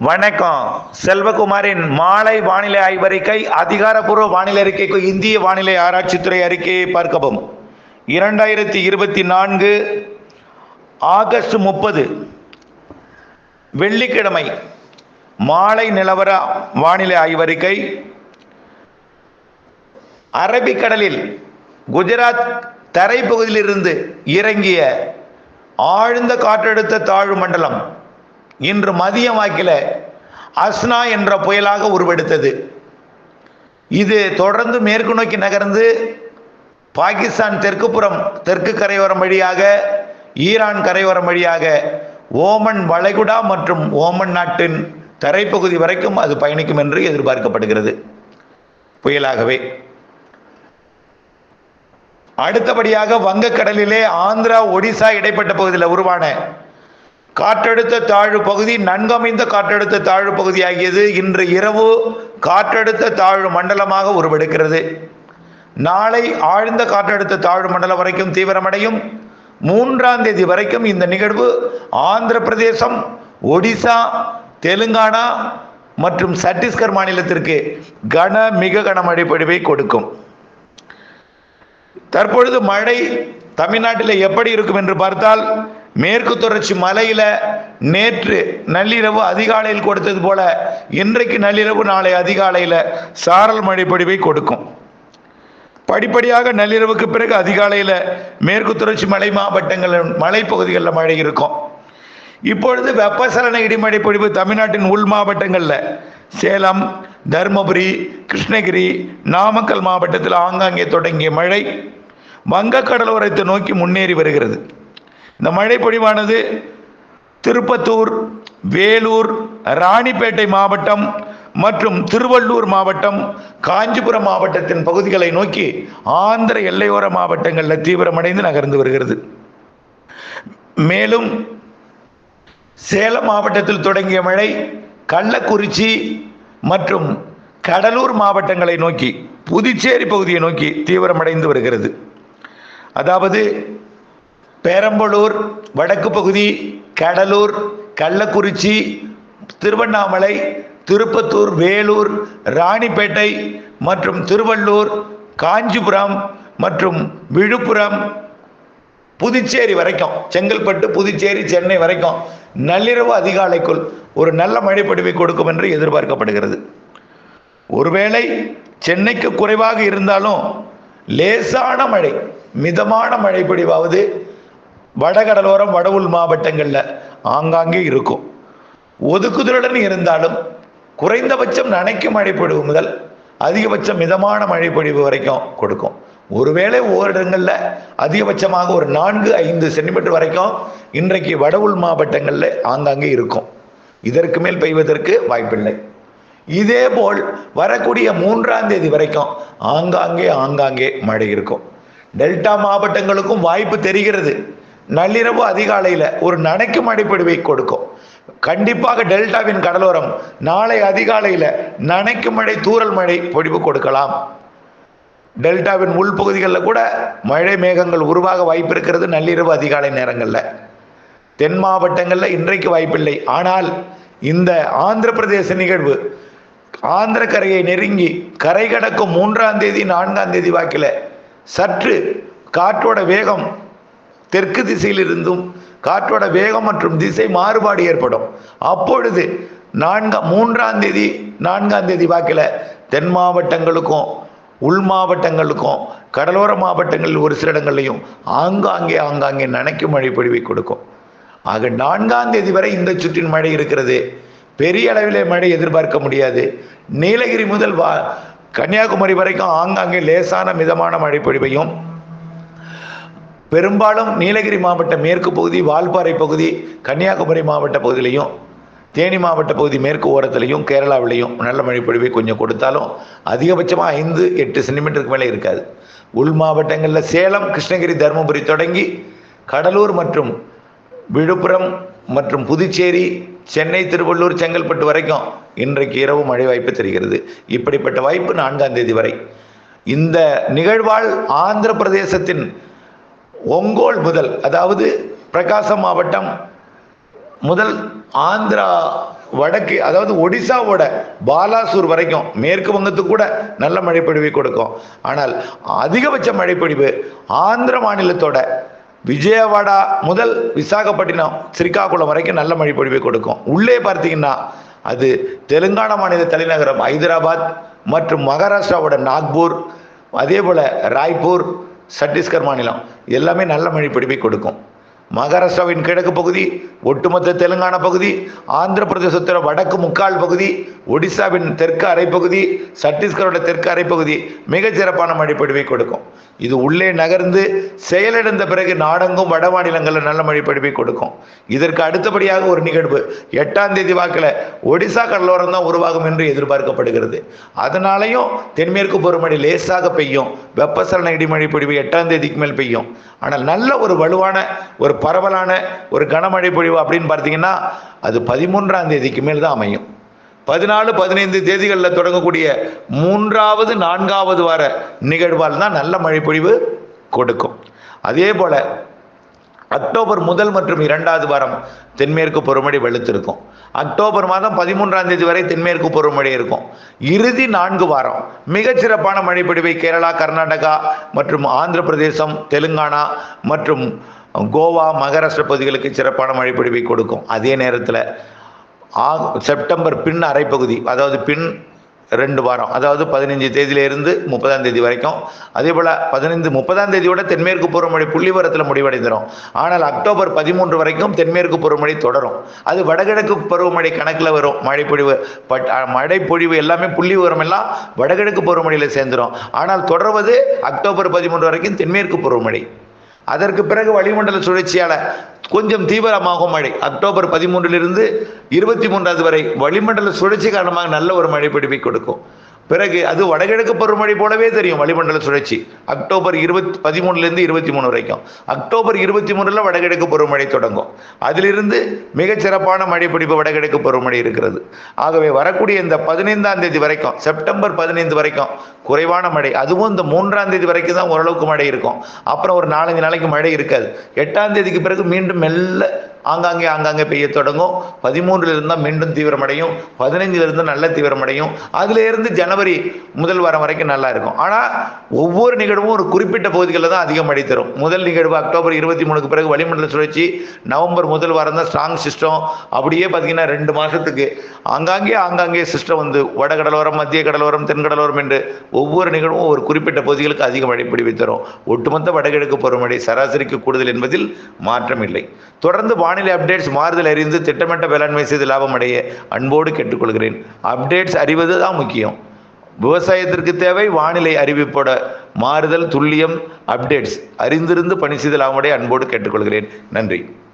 வணக்கம். செல்வகுமாரின் மாலை வானிலை ஆய்வறிக்கை. அதிகாரப்பூர்வ வானிலை அறிக்கைக்கு இந்திய வானிலை ஆராய்ச்சித்துறை அறிக்கையை பார்க்கவும். 2024 ஆகஸ்ட் 30 வெள்ளிக்கிழமை மாலை நிலவர வானிலை ஆய்வறிக்கை. அரபிக்கடலில் குஜராத் தரைப்பகுதியிலிருந்து இறங்கிய ஆழ்ந்த காற்றழுத்த தாழ்வு மண்டலம் இன்று மதியம் வாக்கில் அஸ்னா என்ற புயலாக உருவெடுத்தது. இது தொடர்ந்து மேற்கு நோக்கி நகர்ந்து பாகிஸ்தான் தெற்கு கரையோரம் வழியாக, ஈரான் கரையோரம் வழியாக ஓமன் வளைகுடா மற்றும் ஓமன் நாட்டின் தரைப்பகுதி வரைக்கும் அது பயணிக்கும் என்று எதிர்பார்க்கப்படுகிறது புயலாகவே. அடுத்தபடியாக வங்கக்கடலிலே ஆந்திரா ஒடிசா இடைப்பட்ட பகுதியில் உருவான காற்றழுத்த தாழ்வு பகுதி நன்கமைந்த காற்றழுத்த தாழ்வு பகுதி ஆகியது இன்று இரவு காற்றழுத்த தாழ்வு மண்டலமாக உருவெடுக்கிறது. நாளை ஆழ்ந்த காற்றழுத்த தாழ்வு மண்டலம் வரைக்கும் தீவிரமடையும். 3ஆம் தேதி வரைக்கும் இந்த நிகழ்வு ஆந்திர பிரதேசம், ஒடிசா, தெலுங்கானா மற்றும் சத்தீஸ்கர் மாநிலத்திற்கு மிக கனமழை பொழிவை கொடுக்கும். தற்பொழுது மழை தமிழ்நாட்டில் எப்படி இருக்கும் என்று பார்த்தால், மேற்கு தொடர்ச்சி மலையில நேற்று நள்ளிரவு அதிகாலையில் கொடுத்தது போல இன்றைக்கு நள்ளிரவு நாளை அதிகாலையில் சாரல் மழை பொழிவை கொடுக்கும். படிப்படியாக நள்ளிரவுக்கு பிறகு அதிகாலையில் மேற்கு தொடர்ச்சி மலை மாவட்டங்களின் மலைப்பகுதிகளில் மழை இருக்கும். இப்பொழுது வெப்பசலன இடிமழை பொழிவு தமிழ்நாட்டின் உள் மாவட்டங்களில் சேலம், தருமபுரி, கிருஷ்ணகிரி, நாமக்கல் மாவட்டத்தில் ஆங்காங்கே தொடங்கிய மழை வங்கக்கடலோரத்தை நோக்கி முன்னேறி வருகிறது. இந்த மழை பொழிவானது திருப்பத்தூர், வேலூர், ராணிப்பேட்டை மாவட்டம் மற்றும் திருவள்ளூர் மாவட்டம், காஞ்சிபுரம் மாவட்டத்தின் பகுதிகளை நோக்கி ஆந்திர எல்லையோர மாவட்டங்களில் தீவிரமடைந்து நகர்ந்து வருகிறது. மேலும் சேலம் மாவட்டத்தில் தொடங்கிய மழை கள்ளக்குறிச்சி மற்றும் கடலூர் மாவட்டங்களை நோக்கி, புதுச்சேரி பகுதியை நோக்கி தீவிரமடைந்து வருகிறது. அதாவது பெரம்பலூர் வடக்கு பகுதி, கடலூர், கள்ளக்குறிச்சி, திருவண்ணாமலை, திருப்பத்தூர், வேலூர், ராணிப்பேட்டை மற்றும் திருவள்ளூர், காஞ்சிபுரம் மற்றும் விழுப்புரம், புதுச்சேரி வரைக்கும், செங்கல்பட்டு, புதுச்சேரி, சென்னை வரைக்கும் நள்ளிரவு அதிகாலைக்குள் ஒரு நல்ல மழை பொழிவை கொடுக்கும் என்று எதிர்பார்க்கப்படுகிறது. ஒருவேளை சென்னைக்கு குறைவாக இருந்தாலும் லேசான மழை, மிதமான மழை பொழிவாவது வடகடலோரம், வட உள் மாவட்டங்களில் ஆங்காங்கே இருக்கும். ஒதுக்குதலுடன் இருந்தாலும் குறைந்தபட்சம் நனைக்கும் மழை பொழிவு முதல் அதிகபட்சம் மிதமான மழை பொழிவு வரைக்கும் கொடுக்கும். ஒருவேளை ஓரிடங்களில் அதிகபட்சமாக ஒரு 4-5 சென்டிமீட்டர் வரைக்கும் இன்றைக்கு வட உள் மாவட்டங்களில் ஆங்காங்கே இருக்கும். இதற்கு மேல் பெய்வதற்கு வாய்ப்பில்லை. இதேபோல் வரக்கூடிய 3ஆம் தேதி வரைக்கும் ஆங்காங்கே மழை இருக்கும். டெல்டா மாவட்டங்களுக்கும் வாய்ப்பு தெரிகிறது. நள்ளிரவு அதிகாலையில் ஒரு நனைக்கும் மழை பொழிவை கொடுக்கும். கண்டிப்பாக டெல்டாவின் கடலோரம் நாளை அதிகாலையில் நனைக்கும் மழை, தூறல் மழை பொழிவு கொடுக்கலாம். டெல்டாவின் உள்பகுதிகளில் கூட மழை மேகங்கள் உருவாக வாய்ப்பு இருக்கிறது நள்ளிரவு அதிகாலை நேரங்களில். தென் மாவட்டங்களில் இன்றைக்கு வாய்ப்பில்லை. ஆனால் இந்த ஆந்திர பிரதேச நிகழ்வு ஆந்திர கரையை நெருங்கி கரை கடக்கும் 3ஆம் தேதி 4ஆம் தேதி வாக்கில் சற்று காற்றோட வேகம் தெற்கு திசையில் இருந்தும் காற்றோட வேகம் மற்றும் திசை மாறுபாடு ஏற்படும். அப்பொழுது 3ஆம் தேதி 4ஆம் தேதி வாக்கில் தென் மாவட்டங்களுக்கும் உள் மாவட்டங்களுக்கும் கடலோர மாவட்டங்களில் ஒரு சில இடங்கள்லையும் ஆங்காங்கே நனைக்கும் மழை பொழிவை கொடுக்கும். ஆக 4ஆம் தேதி வரை இந்த சுற்றின் மழை இருக்கிறது. பெரிய அளவிலே மழை எதிர்பார்க்க முடியாது. நீலகிரி முதல் கன்னியாகுமரி வரைக்கும் ஆங்காங்கே லேசான மிதமான மழை பொழிவையும், பெரும்பாலும் நீலகிரி மாவட்ட மேற்கு பகுதி, வால்பாறை பகுதி, கன்னியாகுமரி மாவட்ட பகுதியிலையும், தேனி மாவட்ட பகுதி மேற்கு ஓரத்திலையும், கேரளாவிலையும் நல்ல மழை பொழிவை கொஞ்சம் கொடுத்தாலும் அதிகபட்சமாக 5-8 சென்டிமீட்டருக்கு மேலே இருக்காது. உள் மாவட்டங்களில் சேலம், கிருஷ்ணகிரி, தருமபுரி தொடங்கி கடலூர் மற்றும் விழுப்புரம் மற்றும் புதுச்சேரி, சென்னை, திருவள்ளூர், செங்கல்பட்டு வரைக்கும் இன்றைக்கு இரவு மழை வாய்ப்பு தெரிகிறது. இப்படிப்பட்ட வாய்ப்பு 4ஆம் தேதி வரை. இந்த நிகழ்வால் ஆந்திர பிரதேசத்தின் ஒங்கோல் முதல், அதாவது பிரகாசம் மாவட்டம், முதல் ஆந்திரா வடக்கு, அதாவது ஒடிசாவோட பாலாசூர் வரைக்கும் மேற்கு வங்கத்துக்கு கூட நல்ல மழைப்பொழிவை கொடுக்கும். ஆனால் அதிகபட்ச மழைப்பொழிவு ஆந்திர மாநிலத்தோட விஜயவாடா முதல் விசாகப்பட்டினம் ஸ்ரீகாகுளம் வரைக்கும் நல்ல மழைப்பொழிவை கொடுக்கும். உள்ளே பார்த்தீங்கன்னா அது தெலுங்கானா மாநில தலைநகரம் ஹைதராபாத் மற்றும் மகாராஷ்டிராவோட நாக்பூர், அதே போல ராய்ப்பூர், சத்தீஸ்கர் மாநிலம் எல்லாமே நல்ல மழைப்பொழிவை கொடுக்கும். மகாராஷ்டிராவின் கிழக்கு பகுதி, ஒட்டுமொத்த தெலுங்கானா பகுதி, ஆந்திர பிரதேசத்தின் வடக்கு முக்கால் பகுதி, ஒடிசாவின் தெற்கு அரைப்பகுதி, சத்தீஸ்கரோட தெற்கு அரைப்பகுதி மிகச் சிறப்பான மழைப்பொழிவை கொடுக்கும். இது உள்ளே நகர்ந்து செயலிழந்த பிறகு நாடெங்கும் வட மாநிலங்களில் நல்ல மழைப்பொழிவை கொடுக்கும். இதற்கு அடுத்தபடியாக ஒரு நிகழ்வு 8ஆம் தேதி வாக்கில் ஒடிசா கடலோரம் தான் உருவாகும் என்று எதிர்பார்க்கப்படுகிறது. அதனாலையும் தென்மேற்கு பருவமழை லேசாக பெய்யும். வெப்பசலன இடிமழை பொழிவு 8ஆம் தேதிக்கு மேல் பெய்யும். ஆனால் நல்ல ஒரு வலுவான ஒரு பரவலான ஒரு கனமழை பொழிவு அப்படின்னு பார்த்தீங்கன்னா அது 13ஆம் தேதிக்கு மேல் தான் அமையும். 14, 15 தேதிகளில் தொடங்கக்கூடிய 3வது 4வது வார நிகழ்வால் தான் நல்ல மழை பொழிவு கொடுக்கும். அதே போல அக்டோபர் முதல் மற்றும் 2வது வாரம் தென்மேற்கு பருவமழை வெளுத்திருக்கும். அக்டோபர் மாதம் 13ஆம் தேதி வரை தென்மேற்கு பருவமழை இருக்கும். இறுதி 4 வாரம் மிகச்சிறப்பான மழைப்பொழிவை கேரளா, கர்நாடகா மற்றும் ஆந்திர பிரதேசம், தெலுங்கானா மற்றும் கோவா, மகாராஷ்டிரா பகுதிகளுக்கு சிறப்பான மழைப்பொழிவை கொடுக்கும். அதே நேரத்தில் செப்டம்பர் பின் அரைப்பகுதி, அதாவது பின் 2 வாரம், அதாவது 15 தேதியிலிருந்து 30ஆம் தேதி வரைக்கும், அதே போல் 15, 30ஆம் தேதியோட தென்மேற்கு பருவமழை புள்ளிவரத்தில் முடிவடைந்துடும். ஆனால் அக்டோபர் 13 வரைக்கும் தென்மேற்கு பருவமழை தொடரும். அது வடகிழக்கு பருவமழை கணக்கில் வரும். மழைப்பொழிவு எல்லாமே புள்ளிவிவரம் எல்லாம் வடகிழக்கு பருவமழையில் சேர்ந்துடும். ஆனால் தொடர்வது அக்டோபர் 13 வரைக்கும் தென்மேற்கு பருவமழை. அதற்கு பிறகு வளிமண்டல சுழற்சியால் கொஞ்சம் தீவிரமாகும் மழை. அக்டோபர் 13லிருந்து 23 வரை வளிமண்டல சுழற்சி காரணமாக நல்ல ஒரு மழைப்பொழிவை கொடுக்கும். பிறகு அது வடகிழக்கு பருவமழை போலவே தெரியும். வளிமண்டல சுழற்சி அக்டோபர் 13லிருந்து 23 வரைக்கும். அக்டோபர் 23ல் வடகிழக்கு பருவமழை தொடங்கும். அதிலிருந்து மிகச்சிறப்பான மழைப்பொழிவு வடகிழக்கு பருவமழை இருக்கிறது. ஆகவே வரக்கூடிய இந்த 15ஆம் தேதி வரைக்கும், செப்டம்பர் 15 வரைக்கும் குறைவான மழை. அதுவும் இந்த 3ஆம் தேதி வரைக்கும் தான் ஓரளவுக்கு மழை இருக்கும். அப்புறம் ஒரு 4-5 நாளைக்கு மழை இருக்காது. 8ஆம் தேதிக்கு பிறகு மீண்டும் மெல்ல ஆங்காங்கே பெய்ய தொடங்கும். 13லிருந்து தான் மீண்டும் தீவிரமடையும். 15லிருந்து நல்ல தீவிரமடையும். அதிலிருந்து ஜனவரி முதல் வாரம் வரைக்கும் நல்லா இருக்கும். ஆனால் ஒவ்வொரு நிகழ்வும் ஒரு குறிப்பிட்ட பகுதிகளில் தான் அதிக மழை தரும். முதல் நிகழ்வு அக்டோபர் 23க்கு பிறகு வளிமண்டல சுழற்சி, நவம்பர் முதல் வாரம் தான் ஸ்ட்ராங் சிஸ்டம். அப்படியே பார்த்தீங்கன்னா 2 மாதத்துக்கு ஆங்காங்கே சிஸ்டம் வந்து வடகடலோரம், மத்திய கடலோரம், தென்கடலோரம் என்று ஒவ்வொரு நிகழ்வும் ஒரு குறிப்பிட்ட பகுதிகளுக்கு அதிக மழை பொழிவை தரும். ஒட்டுமொத்த வடகிழக்கு பருவமழை சராசரிக்கு கூடுதல் என்பதில் மாற்றம் இல்லை. தொடர்ந்து வானிலை அப்டேட்ஸ் மாறுதல் அறிந்து திட்டமிட்ட வேளாண்மை செய்து லாபம் அடைய அன்போடு கேட்டுக்கொள்கிறேன். அப்டேட்ஸ் அறிவது தான் முக்கியம். விவசாயத்திற்கு தேவை வானிலை அறிவிப்போட மாறுதல், துல்லியம், அப்டேட்ஸ் அறிந்திருந்து பணி செய்து லாபம் அடைய அன்போடு கேட்டுக்கொள்கிறேன். நன்றி.